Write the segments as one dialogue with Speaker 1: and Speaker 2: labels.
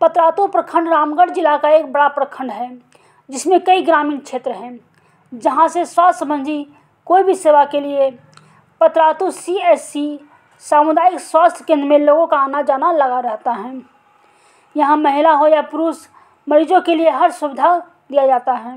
Speaker 1: पतरातू प्रखंड रामगढ़ जिला का एक बड़ा प्रखंड है जिसमें कई ग्रामीण क्षेत्र हैं, जहां से स्वास्थ्य संबंधी कोई भी सेवा के लिए पतरातू CSC सामुदायिक स्वास्थ्य केंद्र में लोगों का आना जाना लगा रहता है। यहां महिला हो या पुरुष मरीजों के लिए हर सुविधा दिया जाता है।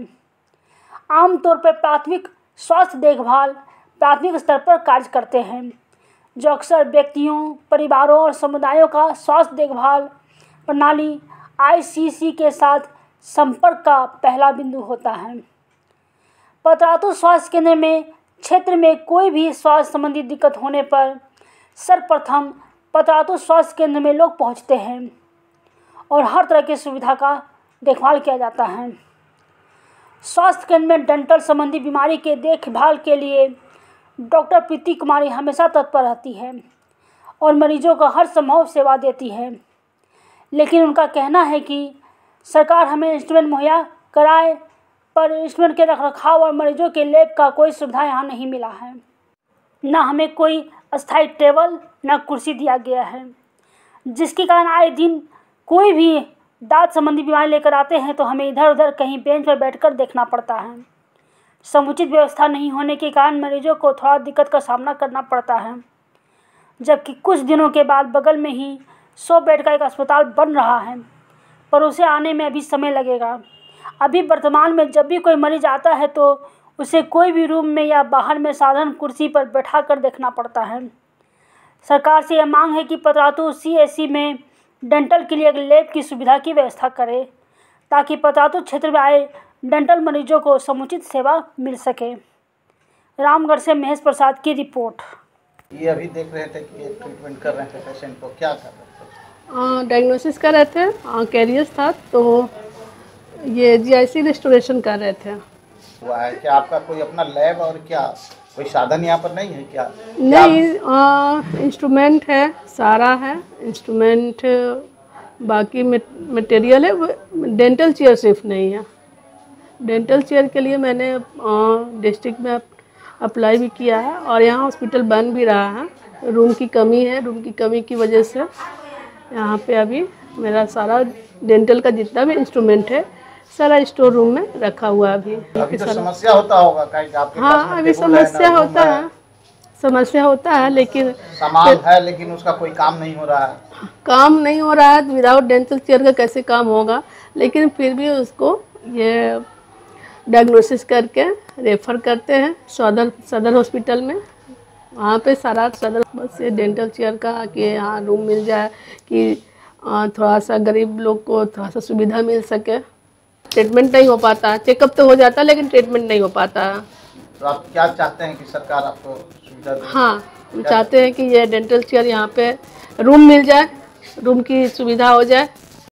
Speaker 1: आमतौर पर प्राथमिक स्वास्थ्य देखभाल प्राथमिक स्तर पर कार्य करते हैं, जो अक्सर व्यक्तियों, परिवारों और समुदायों का स्वास्थ्य देखभाल प्रणाली ICC के साथ संपर्क का पहला बिंदु होता है। पतरातू स्वास्थ्य केंद्र में क्षेत्र में कोई भी स्वास्थ्य संबंधी दिक्कत होने पर सर्वप्रथम पतरातू स्वास्थ्य केंद्र में लोग पहुंचते हैं और हर तरह की सुविधा का देखभाल किया जाता है। स्वास्थ्य केंद्र में डेंटल संबंधी बीमारी के देखभाल के लिए डॉक्टर प्रीति कुमारी हमेशा तत्पर रहती है और मरीजों को हर संभव सेवा देती है, लेकिन उनका कहना है कि सरकार हमें इंस्ट्रूमेंट मुहैया कराए, पर इंस्ट्रूमेंट के रखरखाव और मरीजों के लैब का कोई सुविधा यहाँ नहीं मिला है। न हमें कोई अस्थायी टेबल न कुर्सी दिया गया है, जिसके कारण आए दिन कोई भी दांत संबंधी बीमारी लेकर आते हैं तो हमें इधर उधर कहीं बेंच पर बैठकर देखना पड़ता है। समुचित व्यवस्था नहीं होने के कारण मरीजों को थोड़ा दिक्कत का सामना करना पड़ता है, जबकि कुछ दिनों के बाद बगल में ही 100 बेड का एक अस्पताल बन रहा है, पर उसे आने में अभी समय लगेगा। अभी वर्तमान में जब भी कोई मरीज आता है तो उसे कोई भी रूम में या बाहर में साधारण कुर्सी पर बैठा कर देखना पड़ता है। सरकार से यह मांग है कि पतरातू CSC में डेंटल के लिए एक लैब की सुविधा की व्यवस्था करे, ताकि पतरातू क्षेत्र में आए डेंटल मरीजों को समुचित सेवा मिल सके। रामगढ़ से महेश प्रसाद की रिपोर्ट।
Speaker 2: ये अभी देख रहे थे कि ट्रीटमेंट कर रहे थे पेशेंट को, क्या कर रहे थे?
Speaker 3: डायग्नोसिस कर रहे थे, कैरियस था तो ये GIC रिस्टोरेशन कर रहे थे।
Speaker 2: हुआ है क्या आपका कोई अपना लैब और क्या कोई साधन यहाँ पर नहीं है क्या?
Speaker 3: नहीं, इंस्ट्रूमेंट है, सारा है इंस्ट्रूमेंट, बाकी मटेरियल है, डेंटल चेयर सिर्फ नहीं है। डेंटल चेयर के लिए मैंने डिस्ट्रिक्ट में अप्लाई भी किया है और यहाँ हॉस्पिटल बन भी रहा है। रूम की कमी है, रूम की कमी की वजह से यहाँ पे अभी मेरा सारा डेंटल का जितना भी इंस्ट्रूमेंट है सारा स्टोर रूम में रखा हुआ है।
Speaker 2: अभी तो समस्या होता होगा कहीं आपके पास?
Speaker 3: हाँ, अभी समस्या होता है, समस्या होता है, लेकिन
Speaker 2: सामान है लेकिन उसका कोई काम नहीं हो रहा है।
Speaker 3: काम नहीं हो रहा है, विदाउट डेंटल चेयर का कैसे काम होगा? लेकिन फिर भी उसको ये डायग्नोसिस करके रेफ़र करते हैं सदर हॉस्पिटल में। वहाँ पे सारा सदर से डेंटल चेयर का कि यहाँ रूम मिल जाए कि थोड़ा सा गरीब लोग को थोड़ा सा सुविधा मिल सके। ट्रीटमेंट नहीं हो पाता, चेकअप तो हो जाता है लेकिन ट्रीटमेंट नहीं हो पाता।
Speaker 2: तो आप क्या चाहते हैं कि सरकार आपको सुविधा दे?
Speaker 3: हाँ, हम चाहते हैं कि ये डेंटल चेयर यहाँ पे रूम मिल जाए, रूम की सुविधा हो जाए।